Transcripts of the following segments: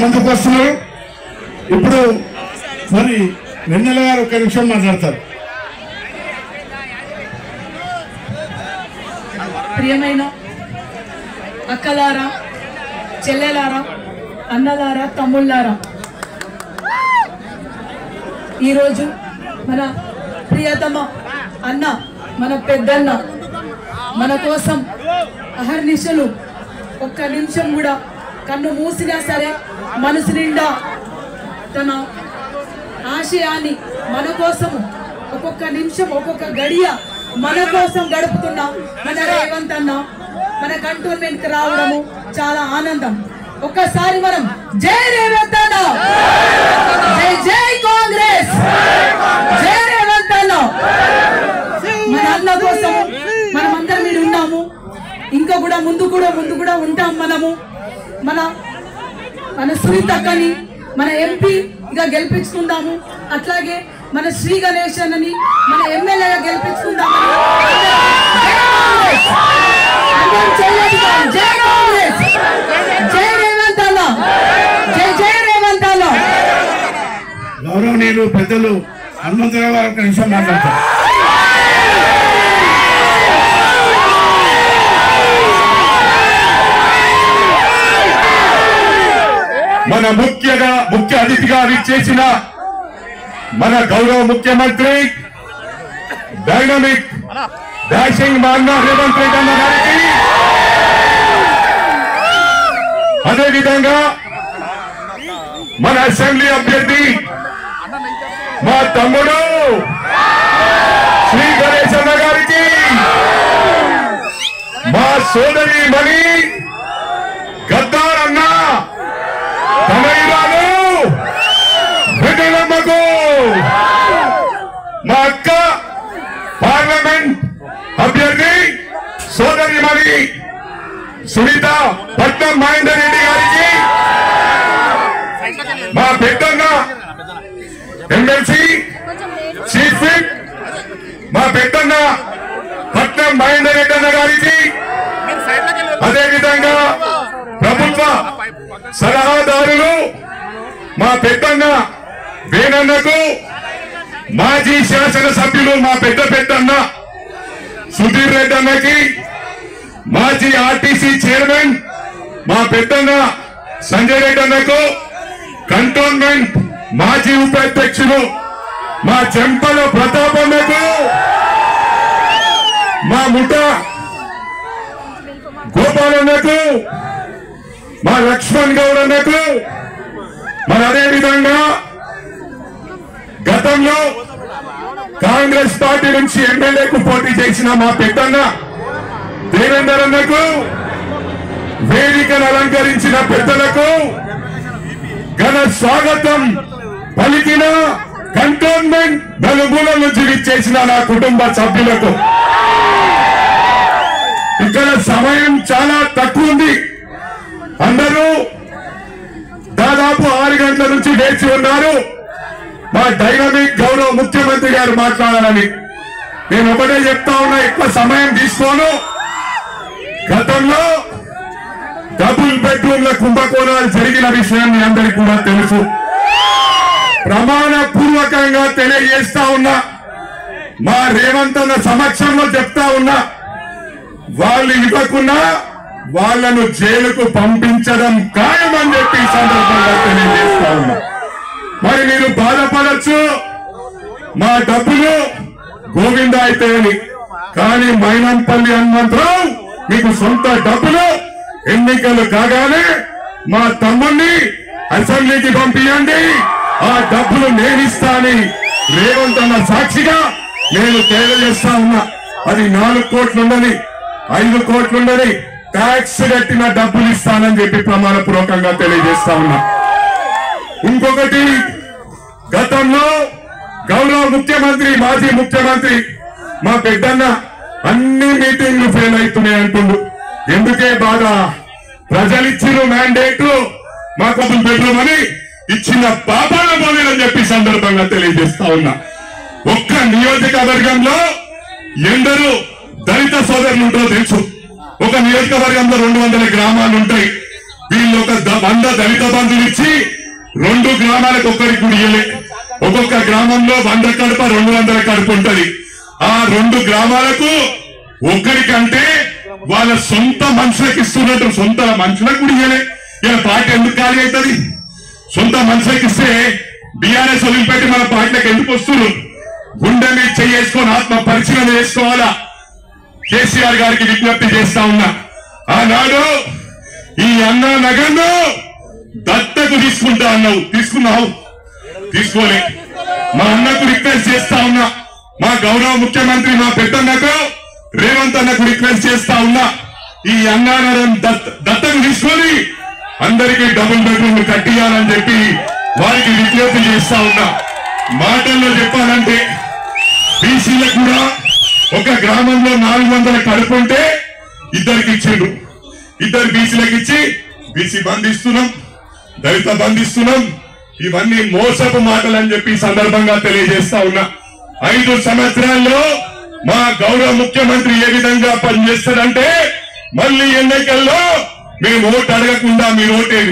ముందుకు వస్తున్నారు. ఇప్పుడు మరి వెన్నెల గారు ఒక నిమిషం మాట్లాడతారు. ప్రియమైన అక్కలారా, చెల్లెలారా, అన్నలారా, తమ్ముళ్ళారా, ఈరోజు మన ప్రియతమ అన్న, మన పెద్దన్న మన కోసం అహర్నిశలు ఒక్క నిమిషం కూడా కన్ను మూసినా సరే మనసు నిండా తన ఆశయాన్ని మన కోసము ఒక్కొక్క నిమిషం ఒక్కొక్క గడియ మన కోసం గడుపుతున్న మన రేవంత్ అన్న మన కంటోన్మెంట్ కి రావడము చాలా ఆనందం. ఒక్కసారి మనం జై రేవంత్ అన్న, జై జై కాంగ్రెస్, జై రేవంత్ అన్న. మన అన్న కోసం మనమందరం మీరు ఉన్నాము, ఇంకా కూడా ముందు కూడా ఉంటాం. మనము మన సునీతక్కని మన ఎంపీగా గెలిపించుకుందాము. అట్లాగే మన శ్రీ గణేష్ అని మన ఎమ్మెల్యేగా గెలిపించుకుందామని జై కాంగ్రెస్, జై రేవంత్ అన్న, జై జై రేవంత్ అన్న. గౌరవనీయులు పెద్దలు హనుమంతరావు గారు ఒక నిమిషం మాట్లాడతారు. మన ముఖ్య అతిథిగా విచ్చేసిన మన గౌరవ ముఖ్యమంత్రి డైనమిక్ డాషింగ్ మాన్న రేవంత్ రెడ్డి అన్న గారికి, అదేవిధంగా మన అసెంబ్లీ అభ్యర్థి మా తమ్ముడు శ్రీ గణేష్ అన్న గారికి, మా సోదరి మణి గద్దార్ అన్న తనయురాలు వెంకటమ్మకు, మా అక్క పార్లమెంట్ అభ్యర్థి సోదరి మణి సునీత పట్నం మహేందర్ రెడ్డి గారికి, మా పెద్దన్న ఎమ్మెల్సీ చీఫ్ విప్ మా పెద్దన్న పట్నం మహేందర్ రెడ్డి అన్న గారికి, అదేవిధంగా ప్రభుత్వ సలహాదారులు మా పెద్దన్న వేణన్నకు, మాజీ శాసనసభ్యులు మా పెద్దన్న సుధీర్ రెడ్డి అన్నకి, మాజీ ఆర్టీసీ చైర్మన్ మా పెద్దన్న సంజయ్ రెడ్డి అన్నకు, కంటోన్మెంట్ మాజీ ఉపాధ్యక్షులు మా చెంపల ప్రతాప్ అన్నకు, మా ముఠ గోపాల్ అన్నకు, మా లక్ష్మణ్ గౌడ్ అన్నకు, మరి అదేవిధంగా గతంలో కాంగ్రెస్ పార్టీ నుంచి ఎమ్మెల్యేకు పోటీ చేసిన మా పెద్దన్న దేవేందర్ అన్నకు, వేదికను అలంకరించిన పెద్దలకు ఘన స్వాగతం పలికిన కంటోన్మెంట్ నలుమూలల నుంచి విచ్చేసిన నా కుటుంబ సభ్యులకు, ఇక్కడ సమయం చాలా తక్కువ ఉంది. అందరూ దాదాపు 6 గంటల నుంచి వేచి ఉన్నారు మా డైనమిక్ గౌరవ ముఖ్యమంత్రి గారు మాట్లాడాలని. నేను ఒకటే చెప్తా ఉన్నా, ఎక్కువ సమయం తీసుకోను. గతంలో డబుల్ బెడ్రూమ్ల కుంభకోణాలు జరిగిన విషయం మీ అందరికీ కూడా తెలుసు. ప్రమాణ పూర్వకంగా తెలియజేస్తా ఉన్నా, మా రేవంత్ అన్న సమక్షంలో చెప్తా ఉన్నా, వాళ్ళు ఇవ్వకున్నా వాళ్లను జైలుకు పంపించడం ఖాయమని చెప్పి ఈ సందర్భంగా తెలియజేస్తా ఉన్నా. మరి మీరు బాధపడచ్చు, మా డబ్బులు గోవింద అయితాయని, కానీ మైనంపల్లి హనుమంతరావు మీకు సొంత డబ్బులు ఎన్నికలు కాగానే మా తమ్ముణ్ణి అసెంబ్లీకి పంపించండి, ఆ డబ్బులు నేనిస్తా అని రేవంత్ అన్న సాక్షిగా నేను తెలియజేస్తా ఉన్నా. అది 4 కోట్లుండని 5 కోట్లుండని ట్యాక్స్ కట్టిన డబ్బులు ఇస్తానని చెప్పి ప్రమాణపూర్వకంగా తెలియజేస్తా ఉన్నా. ఇంకొకటి, గతంలో గౌరవ ముఖ్యమంత్రి మాజీ ముఖ్యమంత్రి మా పెద్దన్న అన్ని మీటింగ్లు ఫెయిల్ అవుతున్నాయి అంటుండు. ఎందుకే బాధ? ప్రజలిచ్చిన మ్యాండేట్ మాకు బెడ్రూమ్ అని ఇచ్చిన పాపాల పోలేదని చెప్పి సందర్భంగా తెలియజేస్తా ఉన్నా. ఒక్క నియోజకవర్గంలో ఎందరూ దళిత సోదరులు ఉంటారో తెలుసు. ఒక నియోజకవర్గంలో 200 గ్రామాలు ఉంటాయి. వీళ్ళు ఒక 100 దళిత బంధువులు ఇచ్చి 2 గ్రామాలకు ఒక్కరికి కూడా ఇయ్యలే. ఒక్కొక్క గ్రామంలో 100 కడప 200 కడప ఉంటది. ఆ 2 గ్రామాలకు ఒక్కరికంటే వాళ్ళ సొంత మనుషులకు ఇస్తున్నట్టు సొంత మనుషులకు కూడా ఇయ్యలే. ఇలా పార్టీ ఎందుకు ఖాళీ అవుతుంది? సొంత మనుషులకు ఇస్తే బీఆర్ఎస్ వదిలిపెట్టి మన పార్టీలకు ఎందుకు వస్తున్నారు? గుండె మీద చేసుకొని ఆత్మ పరిశీలన చేసుకోవాలా. కేసీఆర్ గారికి విజ్ఞప్తి చేస్తా ఉన్నా, ఆనాడు ఈ అన్నా నగర్ను దత్తకు తీసుకుంటా అన్నావు, తీసుకున్నావు? తీసుకోలే. మా అన్నకు రిక్వెస్ట్ చేస్తా ఉన్నా, మా గౌరవ ముఖ్యమంత్రి మా పెద్దన్నకు రేవంత్ అన్నకు రిక్వెస్ట్ చేస్తా ఉన్నా, ఈ అన్నానగరం దత్తకు తీసుకొని అందరికీ డబుల్ బెడ్రూమ్ కట్టియాలని చెప్పి వారికి విజ్ఞప్తి చేస్తా ఉన్నా. మాటల్లో చెప్పాలంటే బీసీలకు కూడా ఒక గ్రామంలో 400 కడుపుంటే 2కి ఇచ్చిండు. 2 బీసీలకు ఇచ్చి బీసీ బంధిస్తున్నాం, దళిత బంధిస్తున్నాం. ఇవన్నీ మోసపు మాటలు అని చెప్పి సందర్భంగా తెలియజేస్తా ఉన్నా. 5 సంవత్సరాల్లో మా గౌరవ ముఖ్యమంత్రి ఏ విధంగా పనిచేస్తాడంటే మళ్ళీ ఎన్నికల్లో మేము ఓటు అడగకుండా మీరు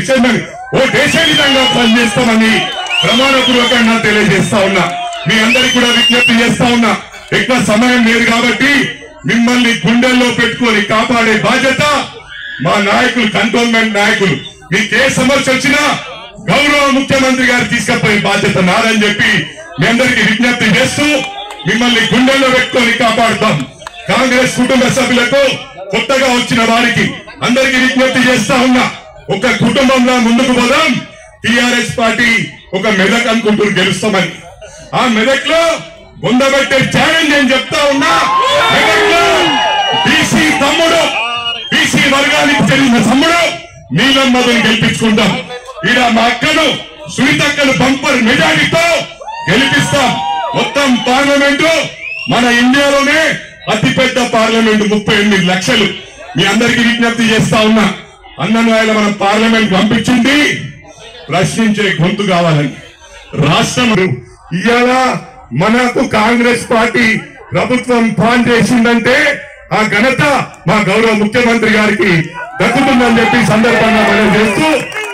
ఓటేసే విధంగా పనిచేస్తామని ప్రమాణపూర్వకంగా తెలియజేస్తా ఉన్నా. మీ అందరికీ కూడా విజ్ఞప్తి చేస్తా ఉన్నా, ఎక్కువ సమయం లేదు కాబట్టి మిమ్మల్ని గుండెల్లో పెట్టుకొని కాపాడే బాధ్యత మా నాయకులు, కంటోన్మెంట్ నాయకులు. మీకు ఏ సమస్య వచ్చినా గౌరవ ముఖ్యమంత్రి గారు తీసుకుపోయే బాధ్యత నాదని చెప్పి మీ అందరికీ విజ్ఞప్తి చేస్తూ మిమ్మల్ని గుండెల్లో పెట్టుకొని కాపాడుతాం. కాంగ్రెస్ కుటుంబ సభ్యులకు, కొత్తగా వచ్చిన వారికి అందరికీ విజ్ఞప్తి చేస్తా ఉన్నా, ఒక కుటుంబంలో ముందుకు పోదాం. టీఆర్ఎస్ పార్టీ ఒక మెదక్ అనుకుంటూ గెలుస్తామని, ఆ మెదక్ లో పొందబెట్టే ఛాలెంజ్ అని చెప్తా ఉన్నా. మెదక్ లో బీసీ తమ్ముడు, బీసీ వర్గానికి చెందిన తమ్ముడు నీలమ్మని గెలిపించుకుంటాం. ఈడ మా అక్కను సునీతక్కను బంపర్ మెజారిటీతో గెలిపిస్తాం. మొత్తం పార్లమెంటు మన ఇండియాలోనే అతిపెద్ద పార్లమెంటు, 38 లక్షలు. మీ అందరికీ విజ్ఞప్తి చేస్తా ఉన్నా, అన్నను ఆయన మనం పార్లమెంట్ పంపించింది ప్రశ్నించే గొంతు కావాలని. రాష్ట్రం ఇవాళ మనకు కాంగ్రెస్ పార్టీ ప్రభుత్వం ఫాన్ చేసిందంటే ఆ ఘనత మా గౌరవ ముఖ్యమంత్రి గారికి దక్కుతుందని చెప్పి సందర్భంగా మనం చేస్తూ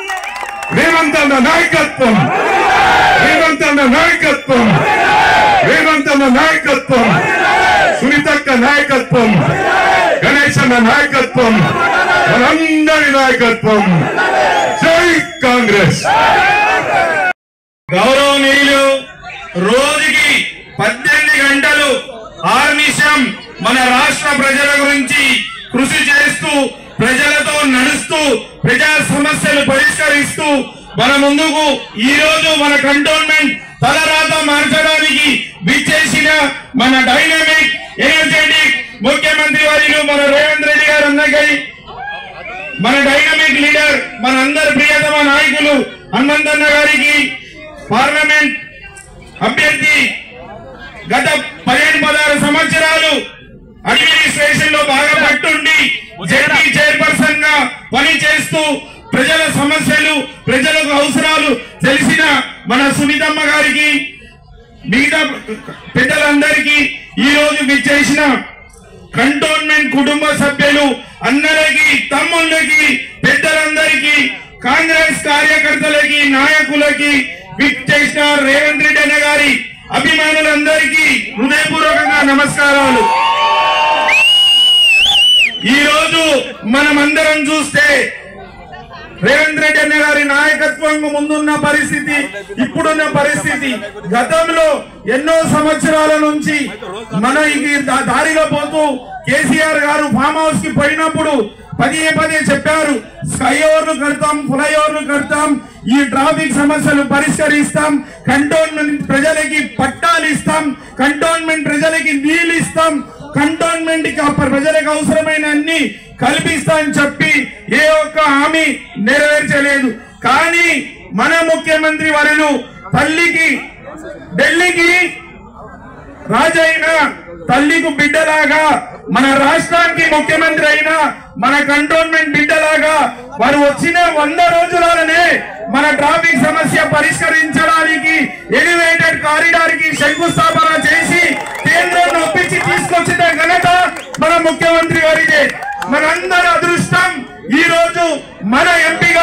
రేవంత్ అన్న నాయకత్వం, రేవంత్ అన్న నాయకత్వం, రేవంత్ అన్న నాయకత్వం, సునీతక్క నాయకత్వం, గణేష్ అన్న నాయకత్వం, మనందరి నాయకత్వం. జై కాంగ్రెస్. గౌరవనీయులు రోజుకి 18 గంటలు ఆర్నిశం మన రాష్ట్ర ప్రజల గురించి కృషి చేస్తూ, ప్రజలతో నడుస్తూ, ప్రజా సమస్యలు పరిష్కరిస్తూ మన ముందుకు ఈ రోజు మన కంటోన్మెంట్ తలరాత మార్చడానికి విచ్చేసిన మన డైనమిక్ ఎనర్జెటిక్ ముఖ్యమంత్రి వర్యులు మన రేవంత్ రెడ్డి గారు అన్నగారి, మన డైనమిక్ లీడర్, మన అందరి ప్రియతమ నాయకులు హనుమంతన్న గారికి, పార్లమెంట్ అభ్యర్థి, గత 15-16 సంవత్సరాలు అడ్మినిస్ట్రేషన్ లో బాగా పట్టుండి జెడ్పీ చైర్పర్సన్ గా పనిచేస్తూ ప్రజల సమస్యలు, ప్రజలకు అవసరాలు తెలిసిన మన సునీతమ్మ గారికి, మిగతా పెద్దలందరికీ, ఈ రోజు విచ్చేసిన కంటోన్మెంట్ కుటుంబ సభ్యులు అన్నలకి, తమ్ముళ్ళకి, పెద్దలందరికీ, కాంగ్రెస్ కార్యకర్తలకి, నాయకులకి, విచ్చేసిన రేవంత్ రెడ్డి అన్న గారి అభిమానులందరికీ హృదయపూర్వకంగా నమస్కారాలు. ఈ రోజు మనమందరం చూస్తే రేవంత్ రెడ్డి అన్న గారి నాయకత్వం ముందున్న పరిస్థితి, ఇప్పుడున్న పరిస్థితి, గతంలో ఎన్నో సంవత్సరాల నుంచి మన ఈ దారిలో పోతూ కేసీఆర్ గారు ఫామ్ హౌస్ కి పోయినప్పుడు పదే చెప్పారు, స్కైఓవర్లు కడతాం, ఫ్లైఓవర్లు కడతాం, ఈ ట్రాఫిక్ సమస్యలు పరిష్కరిస్తాం, కంటోన్మెంట్ ప్రజలకి పట్టాలు ఇస్తాం, కంటోన్మెంట్ ప్రజలకి నీళ్లు ఇస్తాం, కంటోన్మెంట్ కి ప్రజలకు అవసరమైన అన్ని కల్పిస్తా అని చెప్పి ఏ ఒక్క హామీ నెరవేర్చలేదు. కానీ మన ముఖ్యమంత్రి వర్యులు తల్లికి, ఢిల్లీకి రాజైన తల్లికి బిడ్డలాగా, మన రాష్ట్రానికి ముఖ్యమంత్రి అయినా మన కంటోన్మెంట్ బిడ్డలాగా వారు వచ్చిన 100 రోజులనే మన ట్రాఫిక్ సమస్య పరిష్కరించడానికి ఎలివేటెడ్ కారిడార్ కి శంకుస్థాపన చేసి కేంద్రాన్ని ఒప్పించి తీసుకొచ్చిన ఘనత మన ముఖ్యమంత్రి గారిదే. మనందరి అదృష్టం ఈ రోజు మన ఎంపీ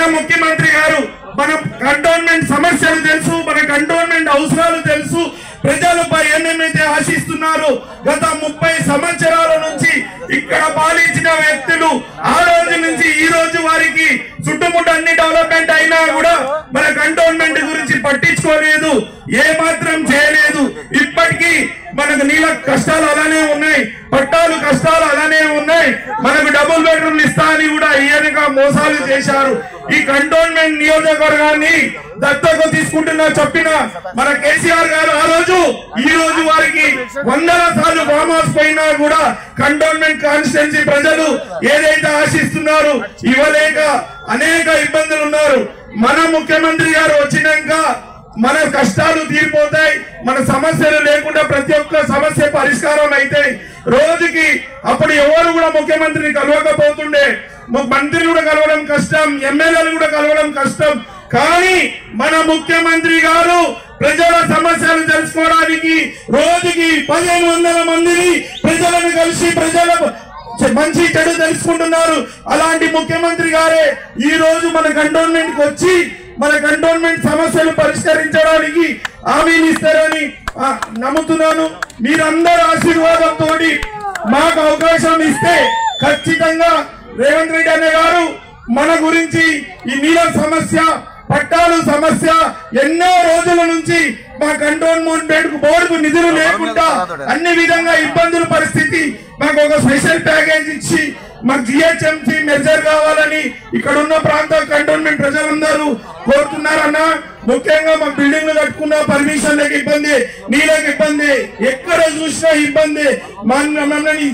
ముఖ్యమంత్రి గారు మన కంటోన్మెంట్ సమస్యలు తెలుసు, మన కంటోన్మెంట్ అవసరాలు తెలుసు, ప్రజలపై ఏమేమైతే ఆశిస్తున్నారు. గత 30 సంవత్సరాల నుంచి ఇక్కడ పాలించిన వ్యక్తులు ఆ రోజు నుంచి ఈ రోజు వారికి చుట్టుముట్టు అన్ని డెవలప్మెంట్ అయినా కూడా మన కంటోన్మెంట్ గురించి పట్టించుకోలేదు, ఏ మాత్రం చేయలేదు. ఇప్పటికీ మనకు నీళ్ళ కష్టాలు అలానే ఉన్నాయి, పట్టాలు కష్టాలు అలానే ఉన్నాయి. మనకు డబుల్ బెడ్రూమ్లు ఇస్తా అని కూడా ఈయనగా మోసాలు చేశారు. ఈ కంటోన్మెంట్ నియోజకవర్గాన్ని దత్తకు తీసుకుంటున్నా చెప్పిన మన కేసీఆర్ గారు ఆ రోజు ఈ రోజు వారికి 100 సార్లు ఫామ్ హౌస్ పోయినా కూడా కంటోన్మెంట్ కాన్స్టిట్యున్సీ ప్రజలు ఏదైతే ఆశిస్తున్నారు ఇవ్వలేక అనేక ఇబ్బందులు ఉన్నారు. మన ముఖ్యమంత్రి గారు వచ్చినాక మన కష్టాలు తీరిపోతాయి, మన సమస్యలు లేకుండా ప్రతి ఒక్క సమస్య పరిష్కారం అవుతాయి. రోజుకి అప్పుడు ఎవరు కూడా ముఖ్యమంత్రిని కలవకపోతుండే, మంత్రులు కూడా కలవడం కష్టం, ఎమ్మెల్యేలు కూడా కలవడం కష్టం. కానీ మన ముఖ్యమంత్రి గారు ప్రజల సమస్యలు తెలుసుకోవడానికి రోజుకి 1500 మందిని ప్రజలను కలిసి ప్రజల మంచి చెడు తెలుసుకుంటున్నారు. అలాంటి ముఖ్యమంత్రి గారే ఈ రోజు మన కంటోన్మెంట్ కి వచ్చి మన కంటోన్మెంట్ సమస్యలు పరిష్కరించడానికి హామీలు ఇస్తారని నమ్ముతున్నాను. మీరందరూ ఆశీర్వాదంతో మాకు అవకాశం ఇస్తే ఖచ్చితంగా రేవంత్ రెడ్డి అన్న గారు మన గురించి ఈ నీళ్ళ సమస్య, పట్టాలు సమస్య ఎన్నో రోజుల నుంచి మా కంటోన్మెంట్ బోర్డుకు నిధులు లేకుండా అన్ని విధంగా ఇబ్బందుల పరిస్థితి, మాకు ఒక స్పెషల్ ప్యాకేజ్ ఇచ్చి మాకు జిహెచ్ఎంసీ మెజర్ కావాలని ఇక్కడ ఉన్న ప్రాంత కంటోన్మెంట్ ప్రజలందరూ కోరుతున్నారన్న. ముఖ్యంగా మాకు బిల్డింగ్లు కట్టుకున్న పర్మిషన్లకు ఇబ్బంది, నీళ్ళకి ఇబ్బంది, ఎక్కడ చూసినా ఇబ్బంది. మమ్మల్ని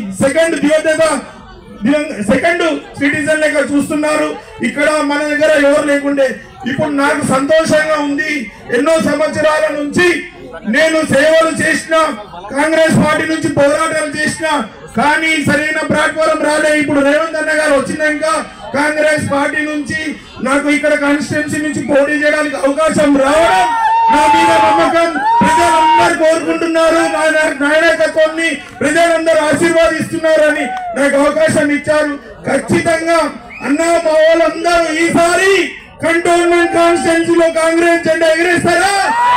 సెకండ్ సిటిజన్ లెక్క చూస్తున్నారు. ఇక్కడ మన దగ్గర ఎవరు లేకుండే ఇప్పుడు నాకు సంతోషంగా ఉంది. ఎన్నో సంవత్సరాల నుంచి నేను సేవలు చేసిన, కాంగ్రెస్ పార్టీ నుంచి పోరాటాలు చేసిన, కానీ సరైన ప్లాట్ఫారం రాలే. ఇప్పుడు రేవంత్ అన్న గారు వచ్చినాక కాంగ్రెస్ పార్టీ నుంచి నాకు ఇక్కడ కాన్స్టిట్యున్సీ నుంచి పోటీ చేయడానికి అవకాశం రావడం నా మీద నమ్మకం. ప్రజలందరూ కోరుకుంటున్నారు, నా నాయకత్వాన్ని ప్రజలందరూ ఆశీర్వాదిస్తున్నారు అని నాకు అవకాశం ఇచ్చారు. ఖచ్చితంగా అన్నా మా వాళ్ళందరూ ఈసారి కంటోన్మెంట్ కాన్స్టిట్యున్సీలో కాంగ్రెస్ జెండా ఎగరేస్తారా?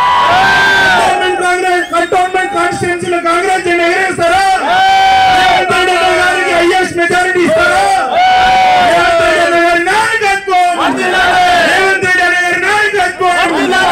కంటోన్మెంట్ కాన్స్టిట్యున్సీలో కాంగ్రెస్ జెండా ఎగరేస్తారా? గారికి హైయెస్ట్ మెజారిటీ ఇస్తారా? రేవంత్ రెడ్డి అన్న గారి నాయకత్వం, రేవంత్ రెడ్డి అన్న గారి నాయకత్వం.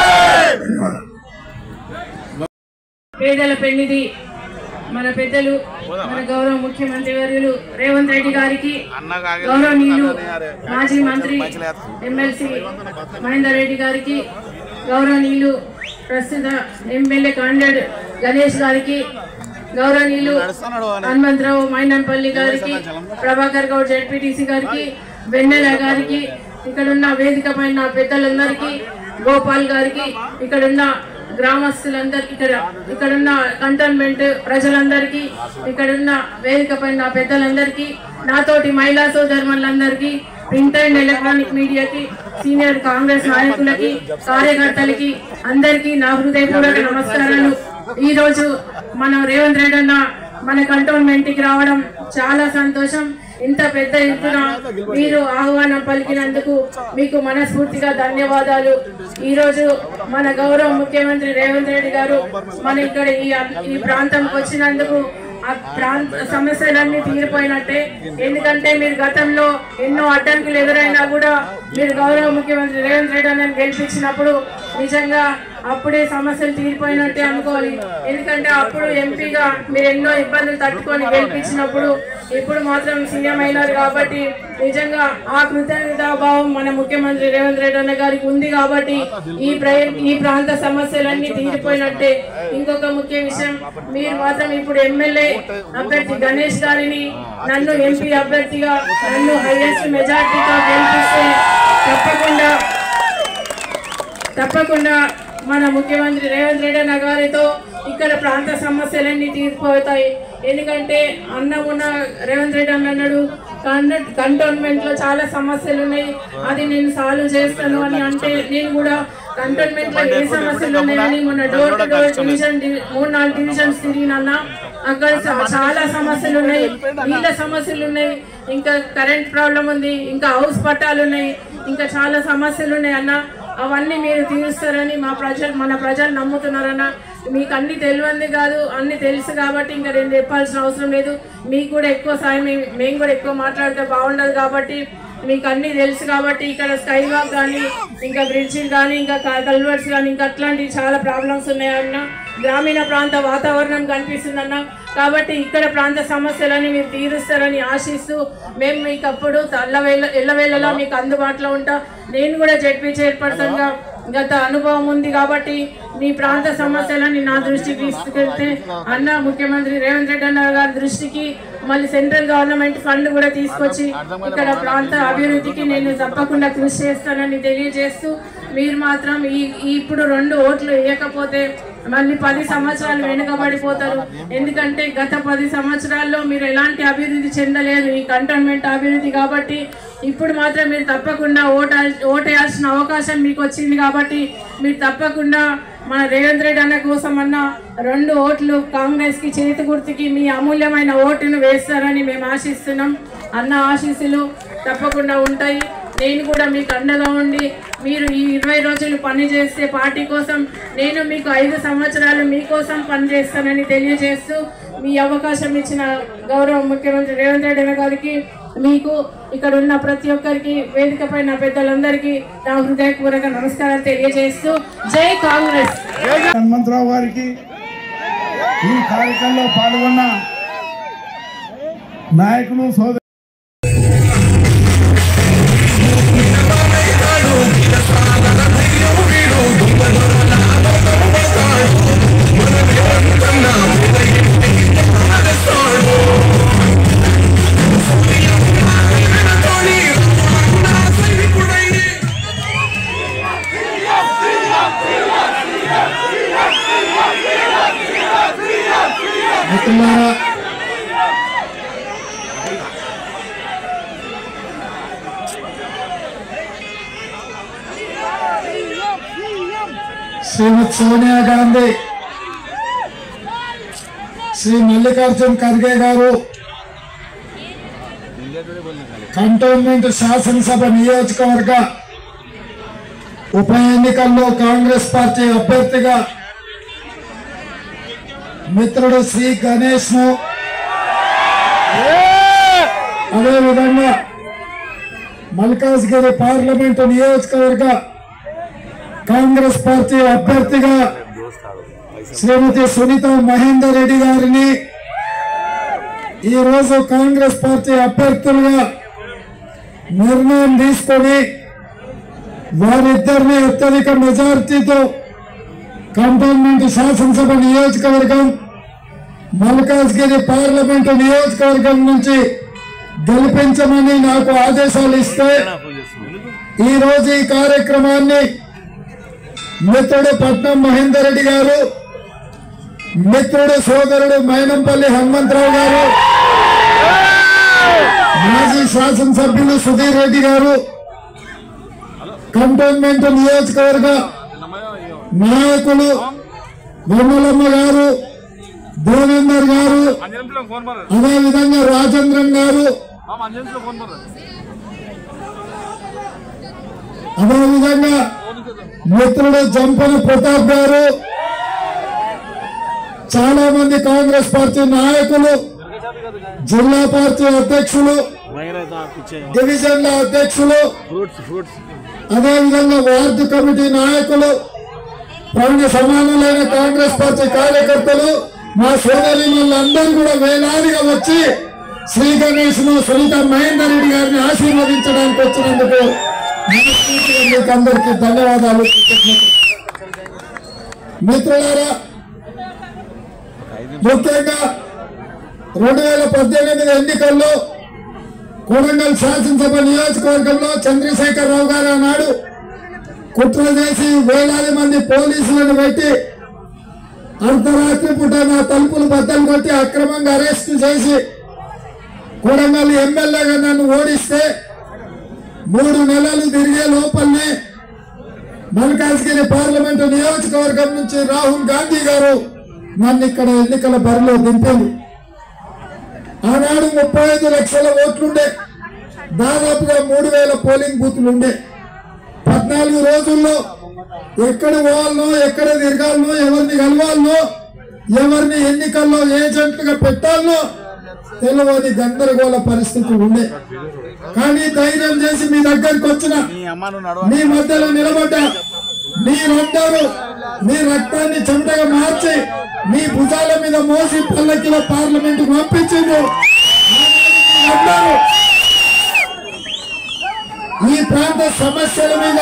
పేదల పెన్నిధి మన పెద్దలు మన గౌరవ ముఖ్యమంత్రి వర్యులు రేవంత్ రెడ్డి గారికి, గౌరవనీయులు మాజీ మంత్రి ఎమ్మెల్సీ మహేందర్ రెడ్డి గారికి, గౌరవనీయులు ప్రస్తుత ఎమ్మెల్యే కాండెడ్ గణేష్ గారికి, గౌరవనీయులు హనుమంతరావు మైనంపల్లి గారికి, ప్రభాకర్ గౌడ్ జెడ్పీటీసీ గారికి, వెన్నెల గారికి, ఇక్కడున్న వేదిక పైన పెద్దలందరికీ, గోపాల్ గారికి, ఇక్కడున్న గ్రామస్తులందరికీ, ఇక్కడున్న కంటోన్మెంట్ ప్రజలందరికీ, ఇక్కడున్న వేదిక పైన పెద్దలందరికీ, నాతోటి మహిళా సోదరులందరికీ, ప్రింట్ అండ్ ఎలక్ట్రానిక్ మీడియాకి, సీనియర్ కాంగ్రెస్ నాయకులకి, కార్యకర్తలకి అందరికీ నా హృదయపూర్వక నమస్కారాలు. ఈ రోజు మనం రేవంత్ రెడ్డి అన్న మన కంటోన్మెంట్ కి రావడం చాలా సంతోషం. ఇంత పెద్ద ఎత్తున మీరు ఆహ్వానం పలికినందుకు మీకు మనస్ఫూర్తిగా ధన్యవాదాలు. ఈ రోజు మన గౌరవ ముఖ్యమంత్రి రేవంత్ రెడ్డి గారు మన ఇక్కడ ఈ ప్రాంతంకి వచ్చినందుకు ఆ ప్రాంత సమస్యలన్నీ తీరిపోయినట్టే. ఎందుకంటే మీరు గతంలో ఎన్నో అడ్డంకులు ఎదురైనా కూడా మీరు గౌరవ ముఖ్యమంత్రి రేవంత్ రెడ్డి అన్నని గెలిపించినప్పుడు నిజంగా అప్పుడే సమస్యలు తీరిపోయినట్టే అనుకోవాలి. ఎందుకంటే అప్పుడు ఎంపీగా మీరు ఎన్నో ఇబ్బందులు తట్టుకొని గెలిపించినప్పుడు ఇప్పుడు మాత్రం సీఎం అయినారు కాబట్టి నిజంగా ఆ కృతజ్ఞతాభావం మన ముఖ్యమంత్రి రేవంత్ రెడ్డి అన్న గారికి ఉంది కాబట్టి ఈ ప్రాంత సమస్యలన్నీ తీరిపోయినట్టే. ఇంకొక ముఖ్య విషయం, మీరు మాత్రం ఇప్పుడు ఎమ్మెల్యే అభ్యర్థి గణేష్ గారిని నన్ను ఎంపీ అభ్యర్థిగా నన్ను హైయెస్ట్ మెజార్టీతో గెలిపిస్తే తప్పకుండా మన ముఖ్యమంత్రి రేవంత్ రెడ్డి అన్న గారితో ఇక్కడ ప్రాంత సమస్యలన్నీ తీరిపోతాయి. ఎందుకంటే ఉన్న రేవంత్ రెడ్డి అన్న అన్నాడు కంటోన్మెంట్ లో చాలా సమస్యలు ఉన్నాయి, అది నేను సాల్వ్ చేస్తాను అని అంటే నేను కూడా కంటోన్మెంట్ లో ఏ సమస్యలు ఉన్నాయని మొన్న door to door division 3-4 divisions తిరిగినన్నా అక్కడ చాలా సమస్యలు ఉన్నాయి, నీళ్ళ సమస్యలు ఉన్నాయి, ఇంకా కరెంట్ ప్రాబ్లం ఉంది, ఇంకా హౌస్ పట్టాలు ఉన్నాయి, ఇంకా చాలా సమస్యలు ఉన్నాయి అన్న. అవన్నీ మీరు తీరుస్తారని మన ప్రజలు నమ్ముతున్నారన్న. మీకు అన్ని తెలియంది కాదు, అన్ని తెలుసు కాబట్టి ఇంకా నేను చెప్పాల్సిన అవసరం లేదు. మీకు కూడా ఎక్కువ సాయం మేము కూడా ఎక్కువ మాట్లాడితే బాగుండదు కాబట్టి మీకు అన్నీ తెలుసు కాబట్టి ఇక్కడ స్కై వాక్ కానీ ఇంకా బ్రిడ్జిలు కానీ ఇంకా కల్వర్ట్స్ కానీ ఇంకా అట్లాంటివి చాలా ప్రాబ్లమ్స్ ఉన్నాయన్న. గ్రామీణ ప్రాంత వాతావరణం కనిపిస్తుందన్న. కాబట్టి ఇక్కడ ప్రాంత సమస్యలని మీరు తీరుస్తారని ఆశిస్తూ మేము మీకు అప్పుడు ఎల్లవేళలా మీకు అందుబాటులో ఉంటా. నేను కూడా జెడ్పీ చైర్పర్సన్గా గత అనుభవం ఉంది కాబట్టి మీ ప్రాంత సమస్యలని నా దృష్టికి తీసుకెళ్తే అన్న ముఖ్యమంత్రి రేవంత్ రెడ్డి అన్న గారి దృష్టికి మళ్ళీ సెంట్రల్ గవర్నమెంట్ ఫండ్ కూడా తీసుకొచ్చి ఇక్కడ ప్రాంత అభివృద్ధికి నేను తప్పకుండా కృషి చేస్తానని తెలియజేస్తూ మీరు మాత్రం ఇప్పుడు 2 ఓట్లు వేయకపోతే మళ్ళీ 10 సంవత్సరాలు వెనుకబడిపోతారు. ఎందుకంటే గత 10 సంవత్సరాల్లో మీరు ఎలాంటి అభివృద్ధి చెందలేదు, ఈ కంటోన్మెంట్ అభివృద్ధి. కాబట్టి ఇప్పుడు మాత్రం మీరు తప్పకుండా ఓటేయాల్సిన అవకాశం మీకు వచ్చింది కాబట్టి మీరు తప్పకుండా మన రేవంత్ రెడ్డి అన్న కోసం అన్న 2 ఓట్లు కాంగ్రెస్కి చేతి గుర్తుకి మీ అమూల్యమైన ఓటును వేస్తారని మేము ఆశిస్తున్నాం. అన్న ఆశీస్సులు తప్పకుండా ఉంటాయి. నేను కూడా మీకు అండగా ఉండి మీరు ఈ 20 రోజులు పని చేస్తే పార్టీ కోసం నేను మీకు 5 సంవత్సరాలు మీకోసం పనిచేస్తానని తెలియజేస్తూ మీ అవకాశం ఇచ్చిన గౌరవ ముఖ్యమంత్రి రేవంత్ రెడ్డి గారికి, మీకు ఇక్కడ ఉన్న ప్రతి ఒక్కరికి, వేదిక పైన పెద్దలందరికీ నా హృదయపూర్వక నమస్కారాలు తెలియజేస్తూ జై కాంగ్రెస్. హనుమంతరావు గారికి, ఈ కార్యక్రమంలో పాల్గొన్న నాయకులు సోదరు శ్రీమతి సోనియా గాంధీ, శ్రీ మల్లికార్జున్ ఖర్గే గారు కంటోన్మెంట్ శాసనసభ నియోజకవర్గ ఉప ఎన్నికల్లో కాంగ్రెస్ పార్టీ అభ్యర్థిగా మిత్రుడు శ్రీ గణేష్ ను, అదేవిధంగా మల్కాజ్గిరి పార్లమెంటు నియోజకవర్గ కాంగ్రెస్ పార్టీ అభ్యర్థిగా శ్రీమతి సునీత మహేందర్ రెడ్డి గారిని ఈరోజు కాంగ్రెస్ పార్టీ అభ్యర్థులుగా నిర్ణయం తీసుకొని వారిద్దరిని అత్యధిక మెజారిటీతో కంటోన్మెంట్ శాసనసభ నియోజకవర్గం మల్కాజ్గిరి పార్లమెంటు నియోజకవర్గం నుంచి గెలిపించమని నాకు ఆదేశాలు ఇస్తే ఈరోజు ఈ కార్యక్రమాన్ని మిత్రుడు పట్నం మహేందర్ రెడ్డి గారు, మిత్రుడు సోదరుడు మైనంపల్లి హనుమంతరావు గారు, మాజీ శాసనసభ్యులు సుధీర్ రెడ్డి గారు, కంటోన్మెంట్ నియోజకవర్గ నాయకులు బొమ్మలమ్మ గారు, దేవేందర్ గారు, అదేవిధంగా రాజేంద్రన్ గారు, అదేవిధంగా మిత్రుడు జంపన ప్రతాప్ గారు, చాలా మంది కాంగ్రెస్ పార్టీ నాయకులు, జిల్లా పార్టీ అధ్యక్షులు, డివిజన్ల అధ్యక్షులు, అదేవిధంగా వార్డు కమిటీ నాయకులు, ప్రాణ సమానులైన కాంగ్రెస్ పార్టీ కార్యకర్తలు, మా సోదరులందరూ కూడా వేలాదిగా వచ్చి శ్రీ గణేష్ ను సునీత మహేందర్ రెడ్డి గారిని ఆశీర్వదించడానికి వచ్చినందుకు మీకు అందరికీ ధన్యవాదాలు. మిత్రులారా, ముఖ్యంగా 2018 ఎన్నికల్లో కొడంగల్ శాసనసభ నియోజకవర్గంలో చంద్రశేఖర్ రావు గారు ఆనాడు కుట్ర చేసి వేలాది మంది పోలీసులను పెట్టి అర్ధరాత్రి పూట నా తలుపులు బద్దలు కొట్టి అక్రమంగా అరెస్ట్ చేసి కొడంగల్ ఎమ్మెల్యేగా నన్ను ఓడిస్తే 3 నెలలు తిరిగే లోపలనే మల్కాజ్గిరి పార్లమెంటు నియోజకవర్గం నుంచి రాహుల్ గాంధీ గారు నన్ను ఇక్కడ ఎన్నికల బరిలో దింపారు. ఆనాడు 35 లక్షల ఓట్లుండే, దాదాపుగా 3000 పోలింగ్ బూతులు ఉండే. 14 రోజుల్లో ఎక్కడ పోవాలనో, ఎక్కడ తిరగాలనో, ఎవరిని కలవాలనో, ఎవరిని ఎన్నికల్లో ఏజెంట్లుగా పెట్టాలనో తెలియని గందరగోళ పరిస్థితులు ఉండే. కానీ ధైర్యం చేసి మీ దగ్గరికి వచ్చిన, మీ మధ్యలో నిలబడ్డా, మీరందరూ మీ రక్తాన్ని చెమటగా మార్చి మీ భుజాల మీద మోసి పల్లకిలో పార్లమెంట్ పంపించిండ్రు. ఈ ప్రాంత సమస్యల మీద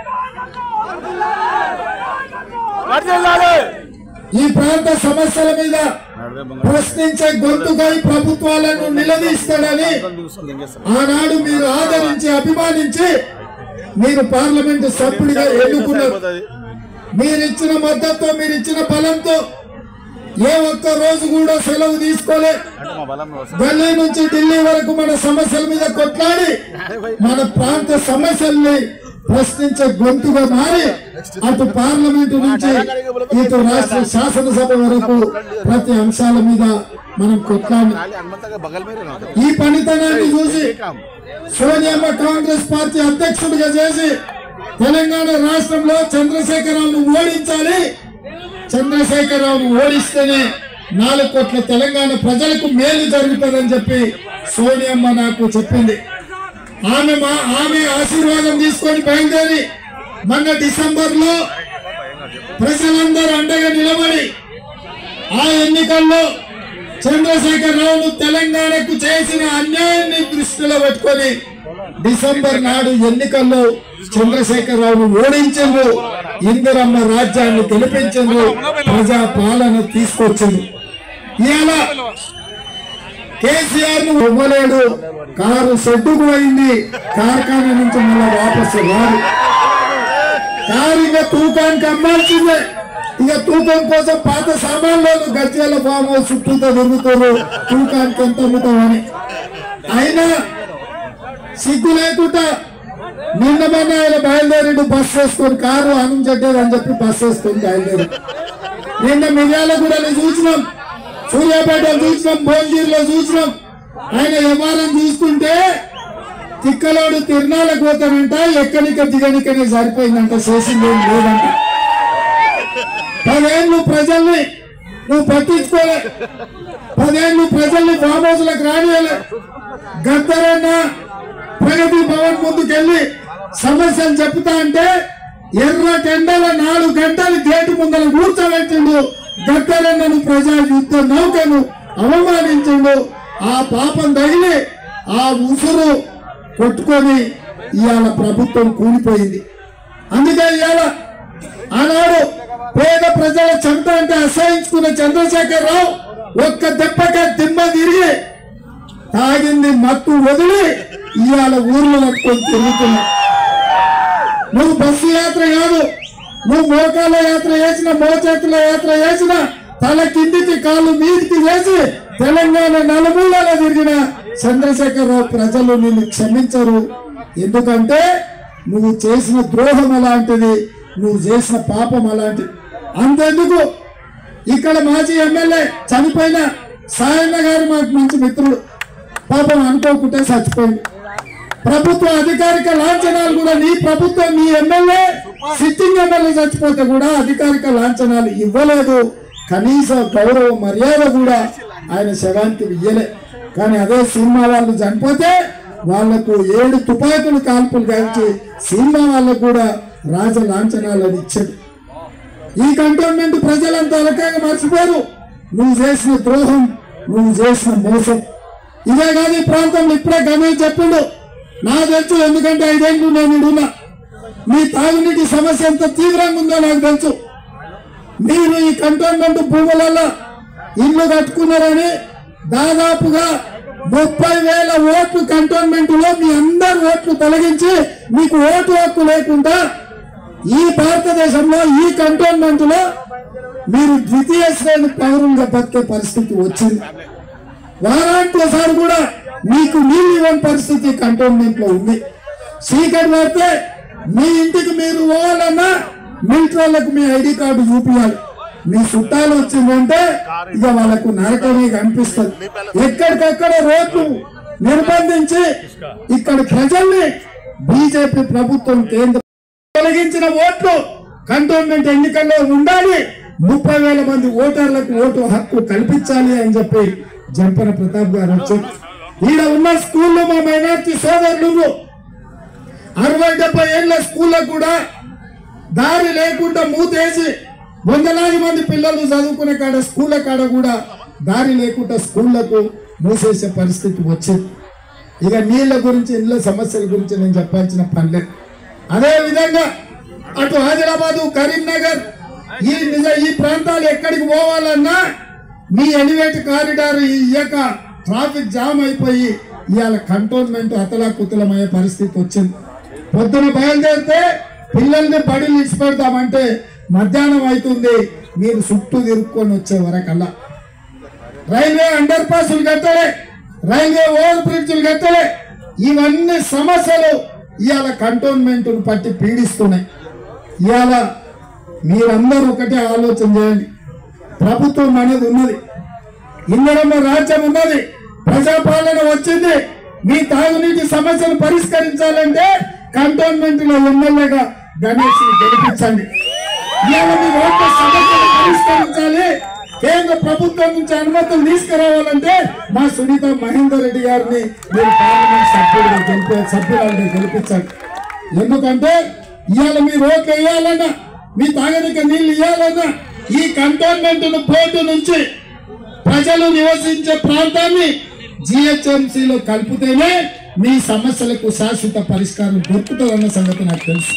ప్రశ్నించే గొంతుకై ప్రభుత్వాలను నిలదీస్తాడని ఆనాడు మీరు ఆదరించి అభిమానించి మీరు పార్లమెంటు సభ్యుడిగా ఎన్నుకున్నారు. మీరిచ్చిన మద్దతు, మీరిచ్చిన బలంతో ఏ ఒక్క రోజు కూడా సెలవు తీసుకోలే. ఢిల్లీ నుంచి ఢిల్లీ వరకు మన సమస్యల మీద కొట్లాడి మన ప్రాంత సమస్యల్ని ప్రశ్నించే గొంతుగా మారి అటు పార్లమెంటు నుంచి ఇటు రాష్ట్ర శాసనసభ వరకు ప్రతి అంశాల మీద మనం కొట్లాడి ఈ పనితనాన్ని చూసి సోనియమ్మ కాంగ్రెస్ పార్టీ అధ్యక్షుడిగా చేసి తెలంగాణ రాష్ట్రంలో చంద్రశేఖరరావును ఓడించాలి. చంద్రశేఖరరావును ఓడిస్తేనే 4 కోట్ల తెలంగాణ ప్రజలకు మేలు జరుగుతుందని చెప్పి సోనియమ్మ నాకు చెప్పింది. ఆమె ఆశీర్వాదం తీసుకొని బయలుదేరి మొన్న డిసెంబర్లో ప్రజలందరూ అండగా నిలబడి ఆ ఎన్నికల్లో చంద్రశేఖరరావును తెలంగాణకు చేసిన అన్యాయాన్ని దృష్టిలో పెట్టుకొని డిసెంబర్ నాడు ఎన్నికల్లో చంద్రశేఖరరావును ఓడించిండ్రు. ఇందిరమ్మ రాజ్యాన్ని గెలిపించిండ్రు. ప్రజా పాలన తీసుకొచ్చింది. ఇవాళ కేసీఆర్ ను ఇవ్వలేడు. కారు షెడ్డుకు పోయింది, కార్ఖానా నుంచి మళ్ళా వాపసు రాదు. కారు ఇక తూకానికి అమ్మాల్సిందే. ఇక తూకం కోసం పాత సామాన్లను గజ్జల ఫామ్ హౌస్ చుట్టూతో తిరుగుతారు, తూకానికి ఎంత అమ్ముతామని. అయినా సిగ్గు లేకుండా నిన్న మొన్న ఆయన బయలుదేరి బస్సు వేసుకొని, కారు ఆనం చెడ్డేది అని చెప్పి బస్సు వేసుకొని బయలుదేరి. నిన్న మిర్యాలగూడలో చూసినాం, సూర్యాపేటలో చూసినాం, భోజగిరిలో చూసినాం. ఆయన వ్యవహారం చూస్తుంటే తిక్కలోడు తిరునాళ్ళకు పోతానంట, ఎక్కడిక దిగనికనే సరిపోయిందంట, చేసింది ఏం లేదంట. 10 ఏళ్ళు ప్రజల్ని నువ్వు పట్టించుకోలే, 10 ఏళ్ళు ప్రజల్ని ఫామ్ హౌస్లకు రానియలే. గద్దరన్న ప్రగతి భవన్ ముందుకెళ్ళి సమస్యలు చెప్తా అంటే ఎర్ర టెండల 4 గంటలు గేటు ముందర కూర్చోబెట్టిండు. గద్దరన్నను ప్రజా యుద్ధ నౌకను అవమానించిండు. ఆ పాపం తగిలి ఆ ఉసురు కొట్టుకొని ఇవాళ ప్రభుత్వం కూలిపోయింది. అందుకే ఇవాళ ఆనాడు పేద ప్రజల చెంత అంటే అసహించుకున్న చంద్రశేఖరరావు ఒక్క దెబ్బగా దిమ్మ తిరిగి తాగింది మత్తు వదిలి ఇవాళ ఊర్లో పట్టుకొని తిరుగుతున్నా. నువ్వు బస్సు యాత్ర కాదు, నువ్వు మోకాల యాత్ర చేసిన, మోచేతుల యాత్ర చేసిన, తల కిందికి కాళ్ళు మీదికి వేసి తెలంగాణ నలుమూలలో తిరిగిన చంద్రశేఖరరావు ప్రజలు నిన్ను క్షమించరు. ఎందుకంటే నువ్వు చేసిన ద్రోహం అలాంటిది, నువ్వు చేసిన పాపం అలాంటిది. అంతెందుకు ఇక్కడ మాజీ ఎమ్మెల్యే చనిపోయిన సాయన్న గారు మాకు మంచి మిత్రుడు, పాపం అనుకోకుంటే చచ్చిపోయింది. ప్రభుత్వ అధికారిక లాంఛనాలు కూడా నీ ప్రభుత్వం, నీ ఎమ్మెల్యే సిట్టింగ్ ఎమ్మెల్యే చచ్చిపోతే కూడా అధికారిక లాంఛనాలు ఇవ్వలేదు. కనీస గౌరవ మర్యాద కూడా ఆయన శవానికి ఇయ్యలే. కానీ అదే సినిమా వాళ్ళు చనిపోతే వాళ్లకు 7 తుపాకులు కాల్పులు కాల్చి సినిమా వాళ్ళకు కూడా రాజ లాంఛనాలను ఇచ్చాడు. ఈ కంటోన్మెంట్ ప్రజలంతా అలకాగా మర్చిపోయారు. నువ్వు చేసిన ద్రోహం, నువ్వు చేసిన మోసం. ఇదే కాదు ఈ ప్రాంతంలో ఇప్పుడే గమని చెప్పిండు, నాకు తెలుసు. ఎందుకంటే 5 ఏళ్ళు నేను ఇడున్నా. మీ తాగునీటి సమస్య ఎంత తీవ్రంగా ఉందో నాకు తెలుసు. మీరు ఈ కంటోన్మెంట్ భూములలో ఇల్లు కట్టుకున్నారని దాదాపుగా 30,000 ఓట్లు కంటోన్మెంట్ లో మీ అందరు ఓట్లు తొలగించి మీకు ఓటు హక్కు లేకుండా ఈ భారతదేశంలో ఈ కంటోన్మెంట్ లో మీరు ద్వితీయ శ్రేణి పౌరులుగా బతికే పరిస్థితి వచ్చింది. వారానికి ఒకసారి కూడా మీకు నీళ్ళు ఇవ్వని పరిస్థితి కంటోన్మెంట్ లో ఉంది. చీకటి పడితే మీ ఇంటికి మీరు పోవాలన్నా మిలిటరీలకు మీ ఐడి కార్డు చూపించాలి. మీ చుట్టాలు వచ్చిందంటే ఇక వాళ్ళకు నరకమే కనిపిస్తుంది. ఎక్కడికక్కడ రోడ్లు నిర్బంధించి ఇక్కడ ప్రజల్ని బీజేపీ ప్రభుత్వం కేంద్ర తొలగించిన ఓట్లు కంటోన్మెంట్ ఎన్నికల్లో ఉండాలి, 30,000 మంది ఓటర్లకు ఓటు హక్కు కల్పించాలి అని చెప్పి జంపన ప్రతాప్ గారు వచ్చారు. ఈడ ఉన్న స్కూల్లో మా మైనార్టీ సోదరులు 60-70 ఏళ్ల స్కూళ్ళకు కూడా దారి లేకుండా మూతేసి వందలాది మంది పిల్లలు చదువుకునే కాడ స్కూళ్ళ కాడ కూడా దారి లేకుండా స్కూళ్లకు మూసేసే పరిస్థితి వచ్చింది. ఇక నీళ్ల గురించి ఇళ్ల సమస్యల గురించి నేను చెప్పాల్సిన పని లేదు. అదే విధంగా అటు ఆదిలాబాదు కరీంనగర్ ఈ ప్రాంతాలు ఎక్కడికి పోవాలన్నా మీ ఎలివేట్ కారిడార్ ఇయ్యక ట్రాఫిక్ జామ్ అయిపోయి ఇవాళ కంటోన్మెంట్ అతలాకుతలమయ్యే పరిస్థితి వచ్చింది. పొద్దున బయలుదేరితే పిల్లల్ని బడులు ఇచ్చిపెడతామంటే మధ్యాహ్నం అవుతుంది, మీరు చుట్టూ తిరుక్కొని వచ్చే వరకల్లా. రైల్వే అండర్ పాసులు కట్టలే, రైల్వే ఓవర్ బ్రిడ్జ్లు కట్టలే. ఇవన్నీ సమస్యలు ఇవాళ కంటోన్మెంట్ పట్టి పీడిస్తున్నాయి. ఇవాళ మీరందరూ ఒకటే ఆలోచన చేయండి. ప్రభుత్వం అనేది ఉన్నది, ఇందిరమ్మ రాజ్యం ఉన్నది, ప్రజాపాలన వచ్చింది. మీ తాగునీటి సమస్యను పరిష్కరించాలంటే కంటోన్మెంట్ లో ఎమ్మెల్యేగా గణేష్ గెలిపించండి. ఇవాళ మీ రోడ్ల సమస్యను పరిష్కరించాలి. కేంద్ర ప్రభుత్వం నుంచి అనుమతులు తీసుకురావాలంటే మా సునీత మహేందర్ రెడ్డి గారిని మీరు పార్లమెంట్ సభ్యులుగా గెలిపించండి. ఎందుకంటే ఇవాళ మీ రోడ్లు వేయాలన్నా, మీ తాగనిక నీళ్లు ఇవ్వాలన్నా ఈ కంటోన్మెంట్ పోర్టు నుంచి ప్రజలు నివసించే ప్రాంతాన్ని జిహెచ్ఎంసీలో కలిపితేనే మీ సమస్యలకు శాశ్వత పరిష్కారం దొరుకుతుందన్న సంగతి నాకు తెలుసు.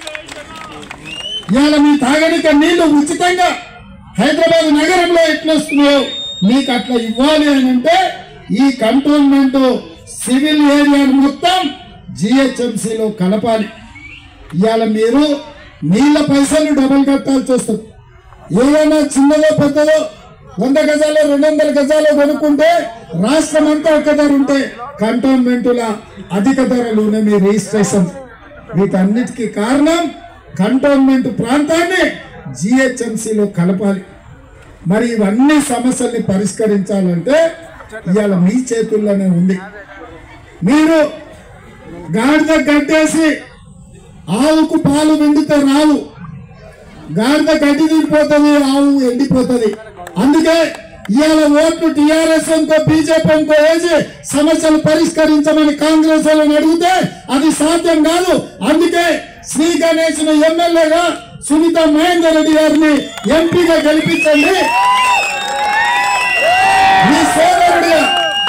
ఇవాళ మీ తాగనిక నీళ్లు ఉచితంగా హైదరాబాద్ నగరంలో ఎట్లా వస్తున్నాయో మీకు అట్లా ఇవ్వాలి అని అంటే ఈ కంటోన్మెంట్ సివిల్ ఏరియాను మొత్తం జిహెచ్ఎంసీలో కలపాలి. ఇవాళ మీరు నీళ్ల పైసలు డబుల్ కట్టాల్సి వస్తుంది. ఏదైనా చిన్నదో పెద్దదో 100 గజాలు 200 గజాలు కొనుక్కుంటే రాష్ట్రం అంతా ఒక ధర ఉంటే కంటోన్మెంటుల అధిక ధరలునే మీ రిజిస్ట్రేషన్. వీటన్నిటికీ కారణం కంటోన్మెంట్ ప్రాంతాన్ని జిహెచ్ఎంసీలో కలపాలి. మరి ఇవన్నీ సమస్యల్ని పరిష్కరించాలంటే ఇవాళ మీ చేతుల్లోనే ఉంది. మీరు గాడిద గడ్డేసి ఆవుకు పాలు వెండితే రావు, గాడిద గడ్డి తిరిగిపోతుంది, ఆవు ఎండిపోతుంది. అందుకే ఇవాళ ఓట్లు టీఆర్ఎస్ ఇంకో బీజేపీ ఇంకో వేసి సమస్యలు పరిష్కరించమని కాంగ్రెస్ వాళ్ళని అడిగితే అది సాధ్యం కాదు. అందుకే శ్రీ గణేష్ ఎమ్మెల్యేగా సునీత మహేందర్ రెడ్డి గారిని ఎంపీగా గెలిపించండి. మీ సోదరుడిగా,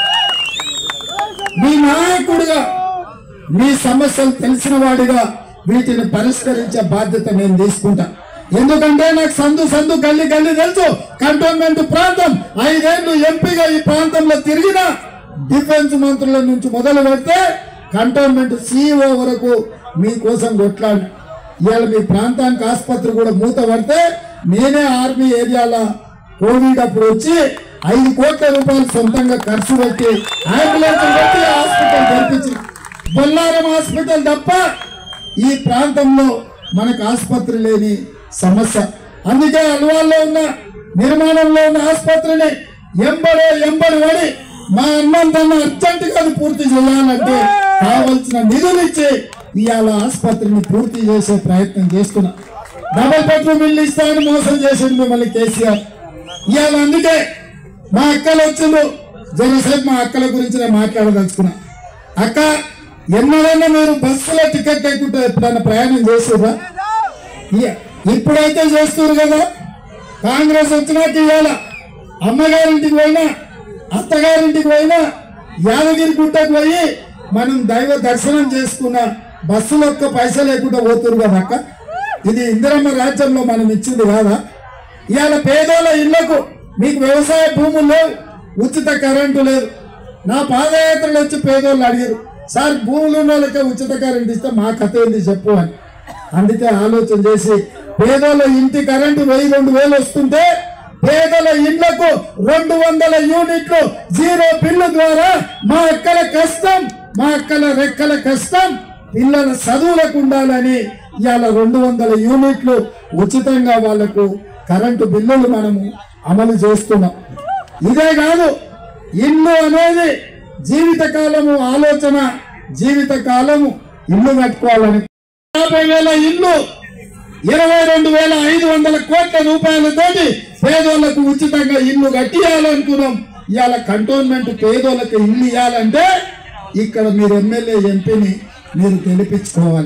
మీ నాయకుడిగా, మీ సమస్యలు తెలిసిన వాడిగా వీటిని పరిష్కరించే బాధ్యత నేను తీసుకుంటా. ఎందుకంటే నాకు సందు గల్లీ తెలుసు. కంటోన్మెంట్ ప్రాంతం 5 ఏళ్లు ఎంపీగా ఈ ప్రాంతంలో తిరిగిన డిఫెన్స్ మంత్రుల నుంచి మొదలు పెడితే కంటోన్మెంట్ CEO వరకు మీకోసం కొట్లాడి ఇవాళ మీ ప్రాంతానికి ఆసుపత్రి కూడా మూత పడితే నేనే ఆర్మీ ఏరియాలో కోవిడ్ అప్పుడు వచ్చి 5 కోట్ల రూపాయలు సొంతంగా ఖర్చు పెట్టి అంబులెన్స్ పెట్టి హాస్పిటల్ తెరిపించి బొల్లారం హాస్పిటల్ తప్ప ఈ ప్రాంతంలో మనకు ఆసుపత్రి లేని సమస్య. అందుకే అల్వాల్లో ఉన్న నిర్మాణంలో ఉన్న ఆసుపత్రిని ఎంబడి పడి మా అన్నంతన్న అర్జెంటుగా పూర్తి చేయాలంటే కావలసిన నిధులు ఇచ్చి ఇవాళ ఆసుపత్రిని పూర్తి చేసే ప్రయత్నం చేస్తున్నా. డబుల్ బెడ్రూమ్ ఇల్లు ఇస్తామని మోసం చేసింది మిమ్మల్ని కేసీఆర్. ఇవాళ అందుకే మా అక్కలు వచ్చిండ్రు, జనసేపు మా అక్కల గురించి నేను మాట్లాడదలుచుకున్నా. అక్క, ఎన్నడైనా మీరు బస్సులో టికెట్ లేకుంటే ఎప్పుడైనా ప్రయాణం చేస్తుర్రా? ఇప్పుడైతే చేస్తున్నారు కదా. కాంగ్రెస్ వచ్చినాక ఇవాళ అమ్మగారింటికి పోయినా అత్తగారింటికి పోయినా యాదగిరి గుట్టకు పోయి మనం దైవ దర్శనం చేసుకున్న బస్సులో ఒక్క పైసా లేకుండా పోతురు కదా అక్క. ఇది ఇందిరమ్మ రాజ్యంలో మనం ఇచ్చింది కాదా? ఇవాళ పేదోళ్ళ ఇళ్లకు మీకు వ్యవసాయ భూములు లేవు, ఉచిత కరెంటు లేదు. నా పాదయాత్రలు వచ్చి పేదోళ్ళు అడిగారు, సార్ భూములు ఉన్న వాళ్ళకే ఉచిత కరెంటు ఇస్తే మా కథ ఏంది చెప్పు అని. అందుకే ఆలోచన చేసి పేదోళ్ళ ఇంటి కరెంటు 1000-2000 వస్తుంటే పేదల ఇళ్లకు 200 యూనిట్లు 0 బిల్లు ద్వారా మా అక్కల కష్టం, మా అక్కల రెక్కల కష్టం పిల్లల చదువులకు ఉండాలని ఇవాళ 200 యూనిట్లు ఉచితంగా వాళ్లకు కరెంటు బిల్లులు మనము అమలు చేస్తున్నాం. ఇదే కాదు, ఇల్లు అనేది జీవితకాలము ఆలోచన, జీవితకాలము ఇల్లు కట్టుకోవాలని 50,000 ఇల్లు 22,500 కోట్ల రూపాయలతోటి పేదోళ్లకు ఉచితంగా ఇల్లు కట్టియాలనుకున్నాం. ఇవాళ కంటోన్మెంట్ పేదోళ్లకు ఇల్లు ఇవ్వాలంటే ఇక్కడ మీరు ఎమ్మెల్యే ఎంపీని మీరు గెలిపించుకోవాలి.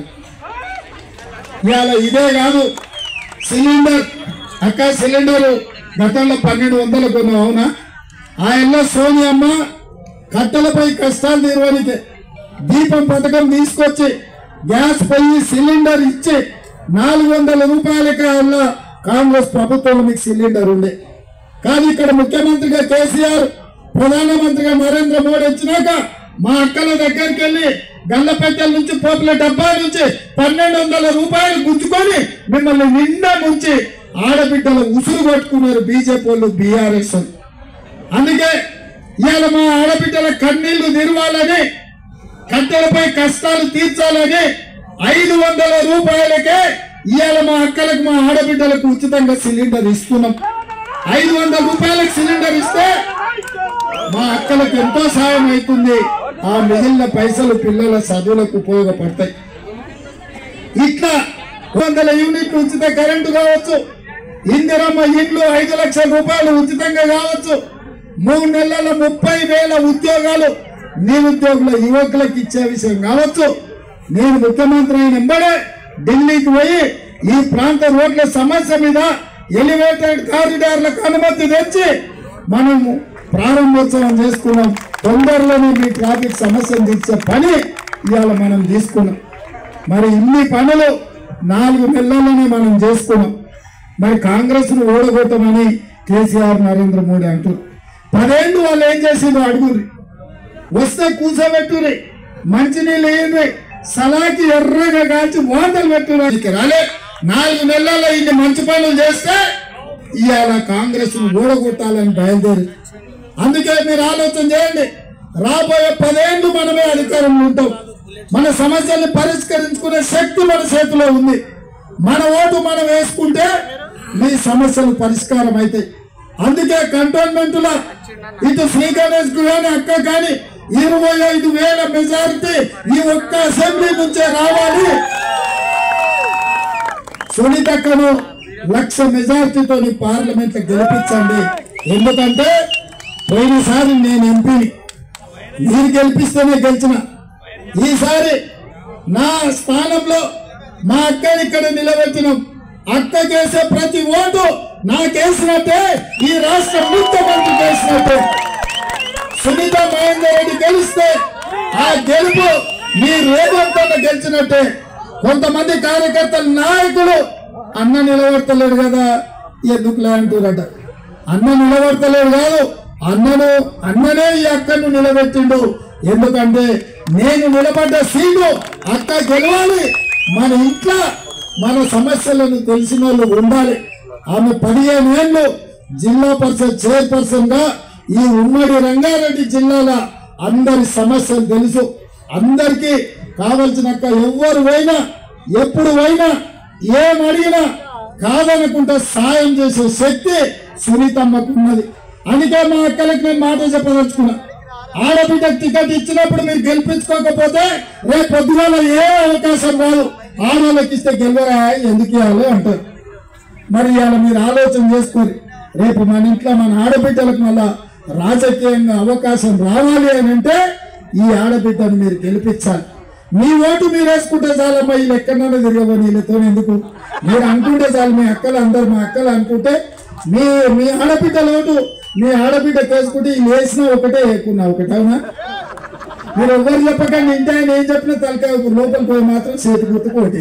ఇవాళ ఇదే కాదు, సిలిండర్ అక్క సిలిండరు గతంలో 1200 కొన్నాం, అవునా? ఆయనలో సోనియమ్మ కట్టెలపై కష్టాలు తీరడానికి దీపం పథకం తీసుకొచ్చి గ్యాస్ పొయ్యి సిలిండర్ ఇచ్చి 400 రూపాయలకి ఆయన కాంగ్రెస్ ప్రభుత్వం మీకు సిలిండర్ ఉండే. కానీ ఇక్కడ ముఖ్యమంత్రిగా కేసీఆర్, ప్రధానమంత్రిగా నరేంద్ర మోడీ వచ్చినాక మా అక్కల దగ్గరికి వెళ్ళి గల్లపెట్టెల నుంచి పోపుల డబ్బా నుంచి 1200 రూపాయలు గుంజుకొని మిమ్మల్ని నిండా ముంచి ఆడబిడ్డలు ఉసురు కొట్టుకున్నారు బీజేపీ వాళ్ళు, బీఆర్ఎస్. అందుకే ఇవాళ మా ఆడబిడ్డల కన్నీళ్లు నిరవాలని, కట్టెలపై కష్టాలు తీర్చాలని 500 రూపాయలకే ఇవాళ మా అక్కలకు మా ఆడబిడ్డలకు ఉచితంగా సిలిండర్ ఇస్తున్నాం. 500 రూపాయలకు సిలిండర్ ఇస్తే మా అక్కలకు ఎంతో సాయం అవుతుంది. ఆ మిగిలిన పైసలు పిల్లల చదువులకు ఉపయోగపడతాయి. ఇట్లా 100 యూనిట్లు ఉచిత కరెంటు కావచ్చు, ఇందిరమ్మ ఇండ్లు 5 లక్షల రూపాయలు ఉచితంగా కావచ్చు, 3 నెలల 30,000 ఉద్యోగాలు నిరుద్యోగుల యువకులకు ఇచ్చే విషయం కావచ్చు. నేను ముఖ్యమంత్రి అయిన వెంబడే ఢిల్లీకి పోయి ఈ ప్రాంత రోడ్ల సమస్య మీద ఎలివేటెడ్ కారిడార్లకు అనుమతి తెచ్చి మనము ప్రారంభోత్సవం చేసుకున్నాం. తొందరలోనే మీ ట్రాఫిక్ సమస్యను తీర్చే పని ఇవాళ మనం తీసుకున్నాం. మరి ఇన్ని పనులు 4 నెలల్లోనే మనం చేసుకున్నాం. మరి కాంగ్రెస్ ను ఓడగొట్టమని కేసీఆర్, నరేంద్ర మోడీ అంటారు. 10 ఏళ్ళు వాళ్ళు ఏం చేసిందో అడుగురి, వస్తే కూర్చోబెట్టురి, మంచినీళ్ళు వేయండి, సలాకి ఎర్రగా కాల్చి వాతలు పెట్టురు. రాలే 4 నెలల్లో ఇన్ని మంచి పనులు చేస్తే ఇవాళ కాంగ్రెస్ ను ఓడగొట్టాలని బయలుదేరి. అందుకే మీరు ఆలోచన చేయండి, రాబోయే 10 ఏళ్ళు మనమే అధికారంలో ఉంటాం. మన సమస్యల్ని పరిష్కరించుకునే శక్తి మన చేతిలో ఉంది. మన ఓటు మనం వేసుకుంటే మీ సమస్యలు పరిష్కారం అవుతాయి. అందుకే కంటోన్మెంట్ లో ఇటు శ్రీ గణేష్ కానీ అక్క కానీ 25,000 మెజారిటీ ఈ ఒక్క అసెంబ్లీ నుంచే రావాలి. సునీతక్కను 1,00,000 మెజారిటీతో పార్లమెంట్ లో గెలిపించండి. ఎందుకంటే పోయినసారి నేను ఎంపీని, మీరు గెలిపిస్తేనే గెలిచిన. ఈసారి నా స్థానంలో మా అక్కని ఇక్కడ నిలబెట్టినాం. అక్క చేసే ప్రతి ఓటు నాకేసినట్టే, ఈ రాష్ట్ర ముఖ్యమంత్రి చేసినట్టే. సునీత మహేందర్ రెడ్డి గెలిస్తే ఆ గెలుపు మీ రేవంత్ గెలిచినట్టే. కొంతమంది కార్యకర్తలు, నాయకులు అన్న నిలబడతలేడు కదా ఎందుకులే అంటారట. అన్న నిలబడతలేడు కాదు, అన్ననే ఈ అక్కను నిలబెట్టిండు. ఎందుకంటే నేను నిలబడ్డ సీటు అక్క గెలవాలి. మన ఇంట్లో మన సమస్యలను తెలిసిన వాళ్ళు ఉండాలి. ఆమె 15 ఏళ్ళు జిల్లా పరిషత్ చైర్పర్సన్ గా ఈ ఉమ్మడి రంగారెడ్డి జిల్లాల అందరి సమస్యలు తెలుసు. అందరికీ కావలసిన ఎవరు పోయినా ఎప్పుడు పోయినా ఏం అడిగినా కాదనుకుంటా సాయం చేసే శక్తి సునీతమ్మకు ఉన్నది. అందుకే మా అక్కలకు నేను మాట చెప్పదలుచుకున్నా, ఆడబిడ్డకు టికెట్ ఇచ్చినప్పుడు మీరు గెలిపించుకోకపోతే రేపు పొద్దుగాల ఏ అవకాశం రాదు. ఆడవాళ్ళకి ఇస్తే గెలవరా, ఎందుకు ఇవ్వాలి అంటారు. మరి ఇవాళ మీరు ఆలోచన చేసుకోండి, రేపు మన ఇంట్లో మన ఆడబిడ్డలకు మళ్ళా రాజకీయంగా అవకాశం రావాలి అని అంటే ఈ ఆడబిడ్డను మీరు గెలిపించాలి. మీ ఓటు మీరు వేసుకుంటే చాలమ్మా, వీళ్ళు ఎక్కడన్నా తిరగబోని వీళ్ళతో ఎందుకు మీరు అనుకుంటే చాలు. మీ అక్కలు అందరు మా అక్కలు అనుకుంటే మీ ఆడబిడ్డల ఓటు మీ ఆడబిడ్డకు వేసుకుంటే వీళ్ళు వేసినా ఒకటే వేయకున్నా ఒకటే. అవునా? మీరు ఎవరు చెప్పకండి, ఇంటి ఆయన ఏం చెప్పినా తలకాయ లోపల పోయి మాత్రం చేతి గుర్తుకు ఒకటి.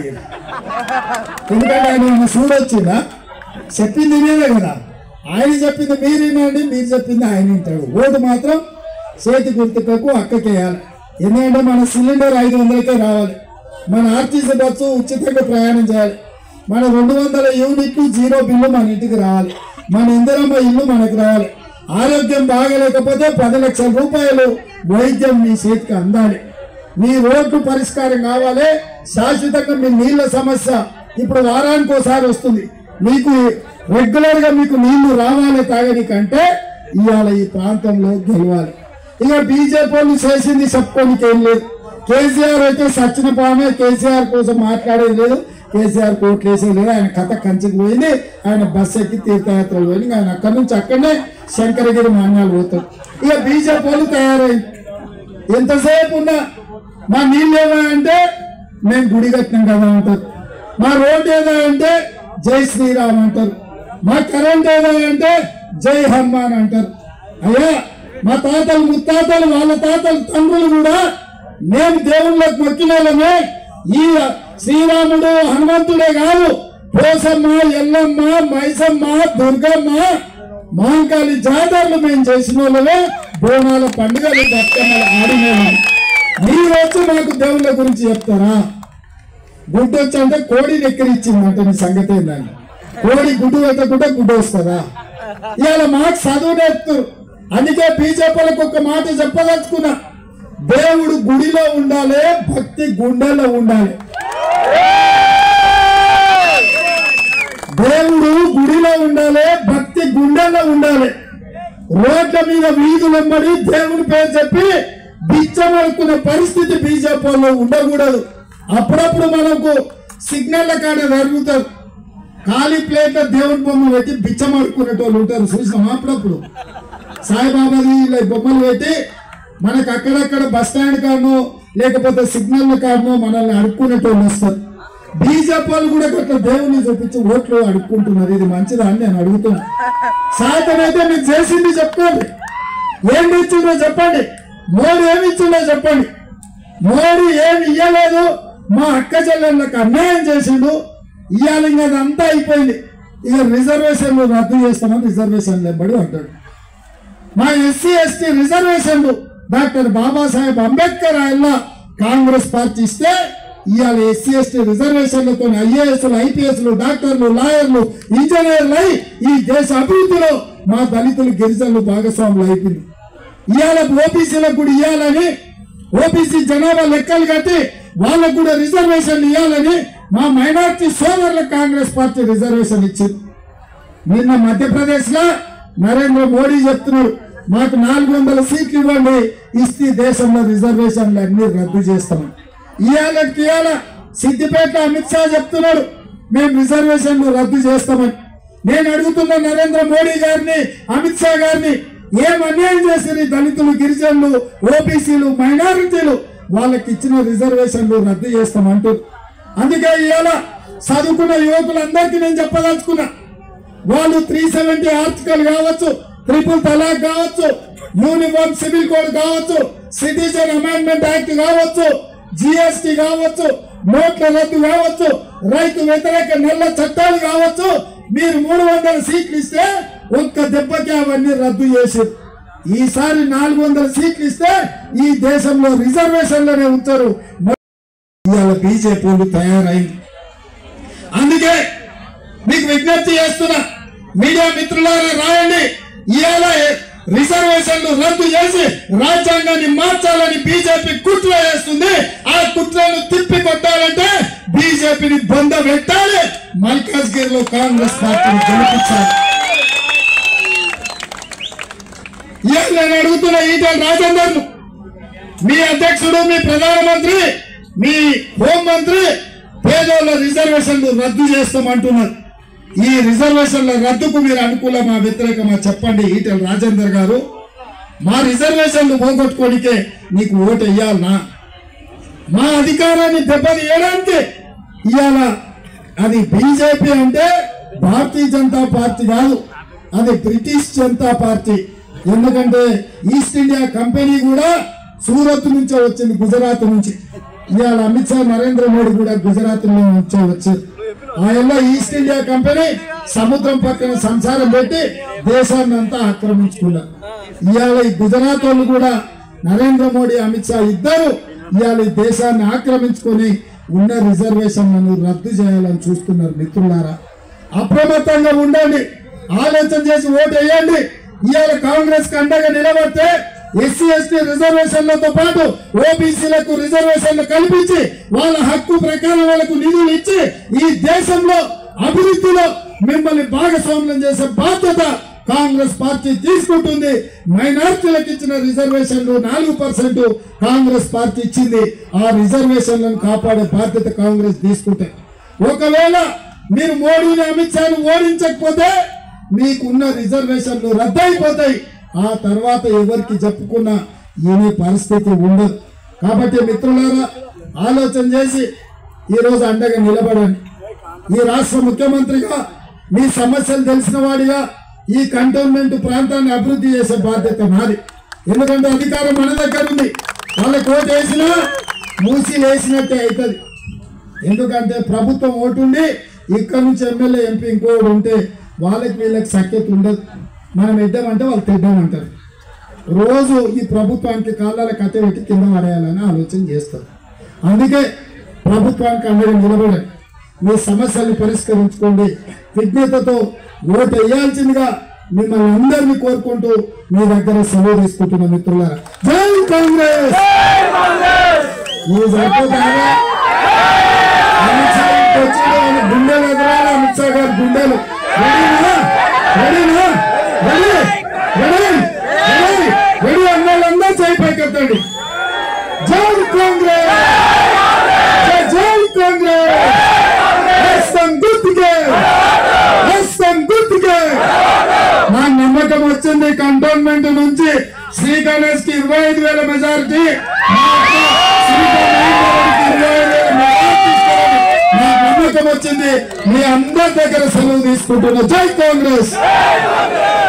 ఎందుకంటే ఆయన చూడొచ్చిందా, చెప్పింది మీరే కదా. ఆయన చెప్పింది మీరు వినండి, మీరు చెప్పింది ఆయన వింటాడు. ఓటు మాత్రం చేతి గుర్తుకు అక్కకేయాలి. ఎందుకంటే మన సిలిండర్ 500కే రావాలి, మన ఆర్టీసీ బస్సు ఉచితంగా ప్రయాణం చేయాలి, మన 200 యూనిట్లు 0 బిల్లు మన ఇంటికి రావాలి, మన ఇందిరమ్మ ఇల్లు మనకు రావాలి. ఆరోగ్యం బాగలేకపోతే 10 లక్షల రూపాయలు వైద్యం మీ చేతికి అందాలి. మీ రోడ్డు పరిష్కారం కావాలి. శాశ్వతంగా మీ నీళ్ల సమస్య ఇప్పుడు వారానికి ఒకసారి వస్తుంది. మీకు రెగ్యులర్ గా మీకు నీళ్లు రావాలి తాగనికంటే ఇవాళ ఈ ప్రాంతంలో గెలవాలి. ఇక బీజేపీ వాళ్ళు చేసింది చెప్పుకోనికి ఏం లేదు. కేసీఆర్ అయితే సచిన పామే, కేసీఆర్ కోసం మాట్లాడేది లేదు, కేసీఆర్ కోట్లు వేసేది లేదు. ఆయన కథ కంచికి పోయింది, ఆయన బస్సు ఎక్కి తీర్థయాత్రలు పోయింది, ఆయన అక్కడి నుంచి అక్కడనే శంకరగిరి మాన్యాలు పోతాడు. ఇక బీజేపీ వాళ్ళు తయారైంది. ఎంతసేపు ఉన్నా మా నీళ్ళు ఏమంటే మేము గుడి కట్టినాం కదా అంటారు, మా రోడ్డు ఏదంటే జై శ్రీరామ్ అంటారు, మా కరెంట్ ఏదంటే జై హనుమాన్ అంటారు. అయ్యా మా తాతలు ముత్తాతలు వాళ్ళ తాతలు తండ్రులు కూడా మేము దేవుళ్ళకు మొక్కిన వాళ్ళమే. ఈ శ్రీరాముడు హనుమంతుడే కాదు, పోసమ్మ, ఎల్లమ్మ, మైసమ్మ, దుర్గమ్మ, మాంకాళి జాతరలు మేము చేసిన వాళ్ళమే. బోనాల పండుగలు బతుకమ్మలు ఆడినవి. మీరు వచ్చి మాకు దేవుళ్ళ గురించి చెప్తారా? గుడ్డు వచ్చి అంటే కోడిని ఎక్కిరిచ్చిందంటే మీ సంగతి ఏందని? కోడి గుడ్డు పెట్టకుండా గుడ్డు వస్తుందా? ఇవాళ మాకు చదువు నేర్పుతారు. అందుకే బీజేపీలకు ఒక మాట చెప్పదలుచుకున్నా, దేవుడు గుడిలో ఉండాలి, భక్తి గుండెల్లో ఉండాలి. దేవుడు గుడిలో ఉండాలి, భక్తి గుండెల్లో ఉండాలి. రోడ్ల మీద వీధులమ్మడి దేవుడి పేరు చెప్పి బిచ్చమడుకున్న పరిస్థితి బీజేపీలో ఉండకూడదు. అప్పుడప్పుడు మనకు సిగ్నల్ కాడ జరుగుతారు, ఖాళీ ప్లేట్ దేవుడి బొమ్మ పెట్టి బిచ్చమడుకునేటోళ్ళు ఉంటారు, చూసాం. అప్పుడప్పుడు సాయిబాబాది ఇలా బొమ్మలు పెట్టి మనకు అక్కడక్కడ బస్ స్టాండ్ కాడనో లేకపోతే సిగ్నల్ కాడనో మనల్ని అడుక్కునేటోళ్ళు వస్తారు. బీజేపీ వాళ్ళు కూడా అట్లా దేవుడిని చూపించి ఓట్లు అడుక్కుంటున్నారు. ఇది మంచిదా అని నేను అడుగుతున్నా. సాయతమైతే మీరు చేసింది చెప్పుకోండి, ఏం ఇచ్చిందో చెప్పండి, మోడీ ఏమి ఇచ్చిందో చెప్పండి. మోడీ ఏమి ఇయ్యలేదు, మా అక్క చెల్లెళ్ళకి అన్యాయం చేసిండు. ఇవాళ ఇంకా అదంతా అయిపోయింది. ఇక రిజర్వేషన్లు రద్దు చేస్తామని రిజర్వేషన్లు ఎంబడి అంటాడు. మా ఎస్సీ ఎస్టీ రిజర్వేషన్లు డాక్టర్ బాబాసాహెబ్ అంబేద్కర్ ఆయన కాంగ్రెస్ పార్టీ ఇస్తే ఇవాళ ఎస్సీ ఎస్టీ రిజర్వేషన్లతో ఐఏఎస్లు, ఐపీఎస్లు, డాక్టర్లు, లాయర్లు, ఇంజనీర్లు అయి ఈ దేశ అభివృద్ధిలో మా దళితులు, గిరిజనులు భాగస్వాములు అయిపోయింది. ఇవాళ ఓబీసీలకు కూడా ఇవ్వాలని, ఓబీసీ జనాభా లెక్కలు కట్టి వాళ్ళకు కూడా రిజర్వేషన్లు ఇవ్వాలని మా మైనార్టీ సోదరులకు కాంగ్రెస్ పార్టీ రిజర్వేషన్ ఇచ్చింది. నిన్న మధ్యప్రదేశ్ లో నరేంద్ర మోడీ చెప్తున్నాడు, మాకు 400 సీట్లు ఇవ్వండి, ఇస్తే దేశంలో రిజర్వేషన్లు అన్ని రద్దు చేస్తామని. ఇవాళ సిద్దిపేట అమిత్ షా చెప్తున్నాడు, మేము రిజర్వేషన్లు రద్దు చేస్తామని. నేను అడుగుతున్న నరేంద్ర మోడీ గారిని, అమిత్ షా గారిని, ఏం అన్యాయం చేశారు దళితులు, గిరిజనులు, ఓబీసీలు, మైనారిటీలు? వాళ్ళకి ఇచ్చిన రిజర్వేషన్లు రద్దు చేస్తామంటూ. అందుకే ఇవాళ చదువుకున్న యువకులందరికీ నేను చెప్పదలుచుకున్నా, వాళ్ళు 370 ఆర్టికల్ కావచ్చు, ట్రిపుల్ తలాక్ కావచ్చు, యూనిఫామ్ సివిల్ కోడ్ కావచ్చు, సిటిజన్ అమెండ్మెంట్ యాక్ట్ కావచ్చు, జిఎస్టీ కావచ్చు, నోట్ల రద్దు కావచ్చు, రైతు వ్యతిరేక నల్ల చట్టాలు కావచ్చు, మీరు 300 సీట్లు ఇస్తే ఒక్క దెబ్బకి అవన్నీ రద్దు చేశారు. ఈసారి 400 సీట్లు ఇస్తే ఈ దేశంలో రిజర్వేషన్లోనే ఉంచారు. ఇవాళ బీజేపీ తయారైంది. అందుకే మీకు విజ్ఞప్తి చేస్తున్నా, మీడియా మిత్రులారా రాయండి, ఇవాళ రిజర్వేషన్లు రద్దు చేసి రాజ్యాంగాన్ని మార్చాలని బీజేపీ కుట్ర చేస్తుంది. ఆ కుట్రను తిప్పి కొట్టాలంటే బీజేపీని బొంద పెట్టాలి, మల్కాజ్గిరి లో కాంగ్రెస్ పార్టీని గెలిపించాలి. ఇవాళ నేను అడుగుతున్న ఈటెల రాజేందర్, మీ అధ్యక్షుడు, మీ ప్రధానమంత్రి, మీ హోంమంత్రి పేదోళ్ళ రిజర్వేషన్లు రద్దు చేస్తామంటున్నారు. ఈ రిజర్వేషన్ల రద్దుకు మీరు అనుకూలమా వ్యతిరేకమా చెప్పండి. ఈటెల రాజేందర్ గారు, మా రిజర్వేషన్లు పోగొట్టుకోనికే నీకు ఓటు వేయాలనా? మా అధికారాన్ని దెబ్బతీయడానికి ఇవాళ అది బీజేపీ అంటే భారతీయ జనతా పార్టీ కాదు, అది బ్రిటిష్ జనతా పార్టీ. ఎందుకంటే ఈస్ట్ ఇండియా కంపెనీ కూడా సూరత్ నుంచే వచ్చింది, గుజరాత్ నుంచి. ఇవాళ అమిత్ షా, నరేంద్ర మోడీ కూడా గుజరాత్ నుంచే వచ్చారు. ఆయన ఈస్ట్ ఇండియా కంపెనీ సముద్రం పక్కన సంసారం పెట్టి దేశాన్ని అంతా ఆక్రమించుకున్నారు. ఇవాళ ఈ గుజరాత్ వాళ్ళు కూడా నరేంద్ర మోడీ, అమిత్ షా ఇద్దరు ఇవాళ ఈ దేశాన్ని ఆక్రమించుకొని ఉన్న రిజర్వేషన్లను రద్దు చేయాలని చూస్తున్నారు. మిత్రులారా, అప్రమత్తంగా ఉండండి, ఆలోచన చేసి ఓటు వేయండి. ఇవాళ కాంగ్రెస్ కి అండగా నిలబడితే ఎస్సీ ఎస్టీ రిజర్వేషన్లతో పాటు ఓబీసీలకు రిజర్వేషన్లు కల్పించి వాళ్ళ హక్కు ప్రకారం వాళ్ళకు నిధులు ఇచ్చి ఈ దేశంలో అభివృద్ధిలో మిమ్మల్ని భాగస్వామ్యం చేసే బాధ్యత కాంగ్రెస్ పార్టీ తీసుకుంటుంది. మైనార్టీలకు ఇచ్చిన రిజర్వేషన్లు 4% కాంగ్రెస్ పార్టీ ఇచ్చింది. ఆ రిజర్వేషన్లను కాపాడే బాధ్యత కాంగ్రెస్ తీసుకుంటే, ఒకవేళ మీరు మోడీని అమిత్ షాను ఓడించకపోతే మీకున్న రిజర్వేషన్లు రద్దయిపోతాయి. ఆ తర్వాత ఎవరికి చెప్పుకున్న ఈయన పరిస్థితి ఉండదు. కాబట్టి మిత్రులారా, ఆలోచన చేసి ఈరోజు అండగా నిలబడండి. ఈ రాష్ట్ర ముఖ్యమంత్రిగా మీ సమస్యలు తెలిసిన వాడిగా ఈ కంటోన్మెంట్ ప్రాంతాన్ని అభివృద్ధి చేసే బాధ్యత నాది. ఎందుకంటే అధికారం మన దగ్గర ఉంది. వాళ్ళకి ఓటు వేసినా మూసి వేసినట్టే అవుతుంది. ఎందుకంటే ప్రభుత్వం ఓటుండి ఇక్కడ నుంచి ఎమ్మెల్యే ఎంపీ ఇంకోటి ఉంటే వాళ్ళకి వీళ్ళకి సఖ్యత ఉండదు. మనం ఇద్దామంటే వాళ్ళు తిద్దామంటారు. రోజు ఈ ప్రభుత్వానికి కాళ్ళ కథ పెట్టి కింద పడేయాలని ఆలోచన చేస్తారు. అందుకే ప్రభుత్వానికి అండగా నిలబడండి. మీ సమస్యల్ని పరిష్కరించుకోండి. విజ్ఞతతో ఓటు వేయాల్సిందిగా మిమ్మల్ని అందరినీ కోరుకుంటూ మీ దగ్గర సెలవు తీసుకుంటున్న మిత్రులారా, జై కాంగ్రెస్. ఈ సరిపోతారా? అమిత్ షా వచ్చిన గుండెలు ఎదురాలి. అమిత్ షా గారి గుండెలు రెడీ అన్నాళ్ళందరూ చేయి పైకెత్తండి. జై కాంగ్రెస్, జై కాంగ్రెస్. గుర్తుకే నా నమ్మకం వచ్చింది. కంటోన్మెంట్ నుంచి శ్రీ గణేష్ కి 25,000 మెజారిటీ, నా నమ్మకం వచ్చింది. మీ అందరి దగ్గర సెలవు తీసుకుంటున్నా. జై కాంగ్రెస్.